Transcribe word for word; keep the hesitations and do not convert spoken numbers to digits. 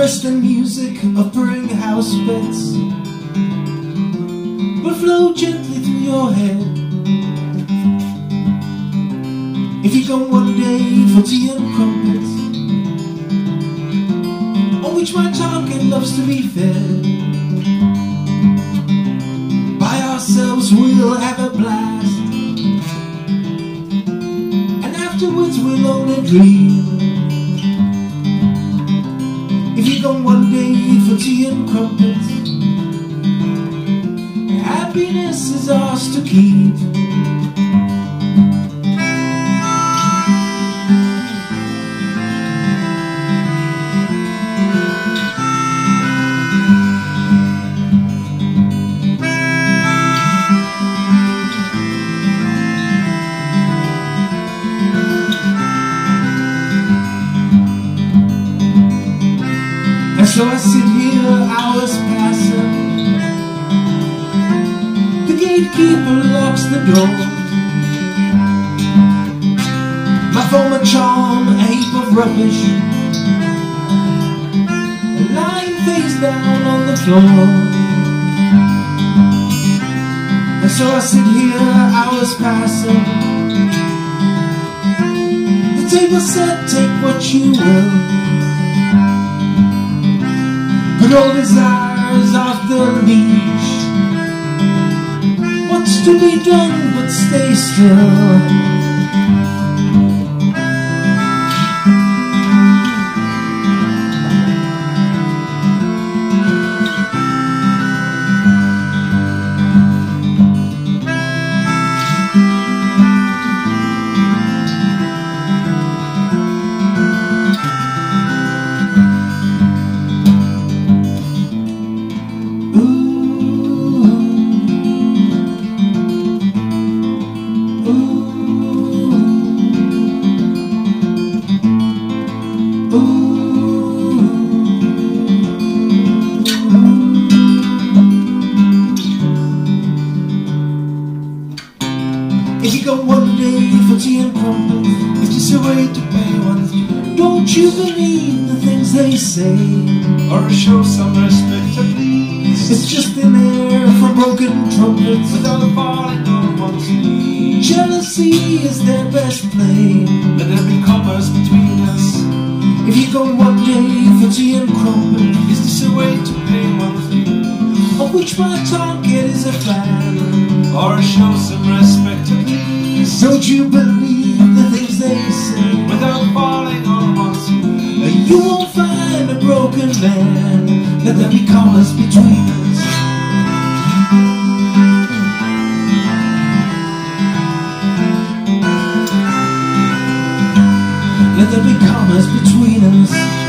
rest and music of purring house beds will flow gently through your head. If you come one day for tea and crumpets, on which my target loves to be fed, by ourselves we'll have a blast, and afterwards we'll only dream. If you come one day for tea and crumpets, happiness is ours to keep. And so I sit here, hours passing. The gatekeeper locks the door. My former charm, a heap of rubbish, lying face down on the floor. And so I sit here, hours passing. The table said, take what you will. Good old desires off the leash. What's to be done but stay still? If you go one day for tea and crumpets, it's just a way to pay one's due. Don't you believe the things they say, or show some respect at least? It's just thin air from broken trumpets without falling on one's knees. Jealousy is their best play. Let there be commerce between us. If you go one day for tea and crumpets, is this a way to pay one's due? Of which my target is a fan, or show some respect at least? Don't you believe the things they say, without falling on one's knees? You won't find a broken man. Let there be commerce between us. Let there be commerce between us.